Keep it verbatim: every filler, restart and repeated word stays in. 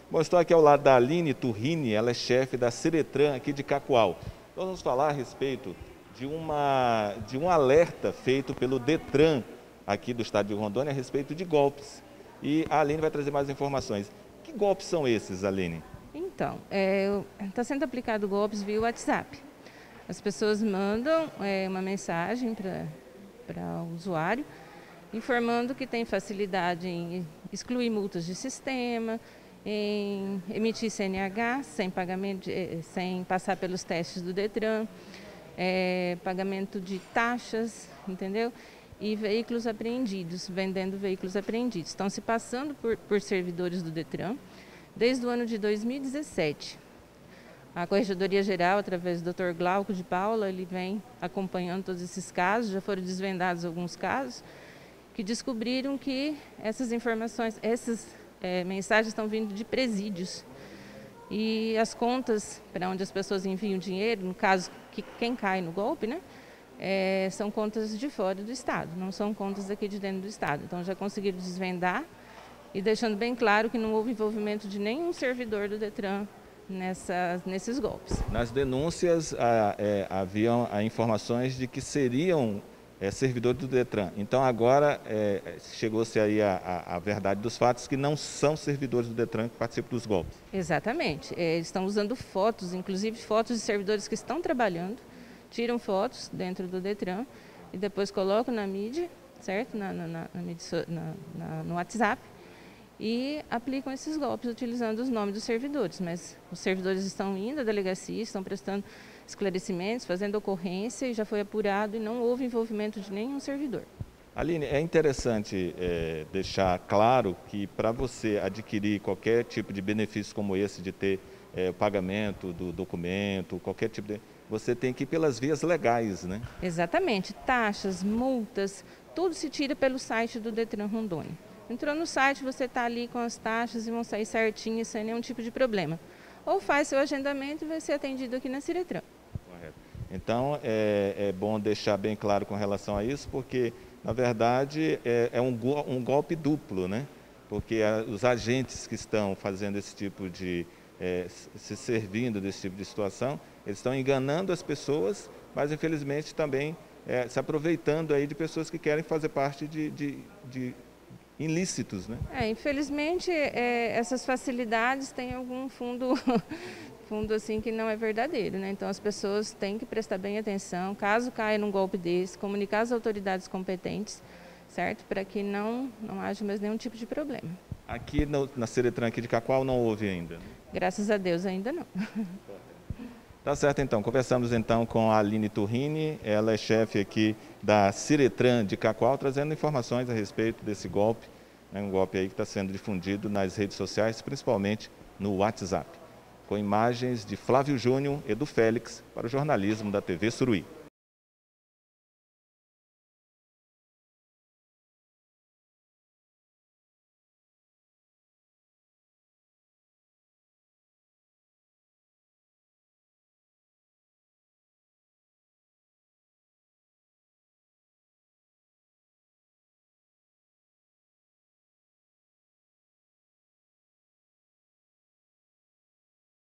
Bom, estou aqui ao lado da Aline Turrini, ela é chefe da Ciretran aqui de Cacoal. Nós vamos falar a respeito de, uma, de um alerta feito pelo Detran aqui do estado de Rondônia a respeito de golpes. E a Aline vai trazer mais informações. Que golpes são esses, Aline? Então, está sendo aplicado golpes via WhatsApp. As pessoas mandam é, uma mensagem para o usuário informando que tem facilidade em excluir multas de sistema, em emitir C N H sem pagamento, sem passar pelos testes do Detran, é, pagamento de taxas, entendeu? E veículos apreendidos, vendendo veículos apreendidos. Estão se passando por, por servidores do Detran desde o ano de dois mil e dezessete. A Corregedoria Geral, através do doutor Glauco de Paula, ele vem acompanhando todos esses casos, já foram desvendados alguns casos, que descobriram que essas informações, essas é, mensagens estão vindo de presídios. E as contas para onde as pessoas enviam dinheiro, no caso, que quem cai no golpe, né, é, são contas de fora do estado, não são contas aqui de dentro do estado. Então já conseguiram desvendar e deixando bem claro que não houve envolvimento de nenhum servidor do Detran nessas, nesses golpes. Nas denúncias ah, é, haviam ah, informações de que seriam é, servidores do Detran. Então agora é, chegou-se aí a, a, a verdade dos fatos que não são servidores do Detran que participam dos golpes. Exatamente. É, eles estão usando fotos, inclusive fotos de servidores que estão trabalhando, tiram fotos dentro do Detran e depois colocam na mídia, certo? Na, na, na, na, na, no WhatsApp. E aplicam esses golpes utilizando os nomes dos servidores, mas os servidores estão indo à delegacia, estão prestando esclarecimentos, fazendo ocorrência e já foi apurado e não houve envolvimento de nenhum servidor. Aline, é interessante é, deixar claro que para você adquirir qualquer tipo de benefício como esse de ter é, o pagamento do documento, qualquer tipo de... você tem que ir pelas vias legais, né? Exatamente, taxas, multas, tudo se tira pelo site do Detran Rondônia. Entrou no site, você está ali com as taxas e vão sair certinho, sem nenhum tipo de problema. Ou faz seu agendamento e vai ser atendido aqui na Ciretran. Correto. Então, é, é bom deixar bem claro com relação a isso, porque, na verdade, é, é um, um golpe duplo, né? Porque a, os agentes que estão fazendo esse tipo de... É, se servindo desse tipo de situação, eles estão enganando as pessoas, mas, infelizmente, também é, se aproveitando aí de pessoas que querem fazer parte de... de, de ilícitos, né? É, infelizmente, é, essas facilidades têm algum fundo, fundo assim que não é verdadeiro, né? Então as pessoas têm que prestar bem atenção, caso caia num golpe desse, comunicar às autoridades competentes, certo? Para que não, não haja mais nenhum tipo de problema. Aqui no, na Ciretran aqui de Cacoal não houve ainda? Né? Graças a Deus ainda não. Tá certo então, conversamos então com a Aline Turrini, ela é chefe aqui da Ciretran de Cacoal, trazendo informações a respeito desse golpe, né, um golpe aí que está sendo difundido nas redes sociais, principalmente no WhatsApp, com imagens de Flávio Júnior e do Félix para o jornalismo da T V Suruí.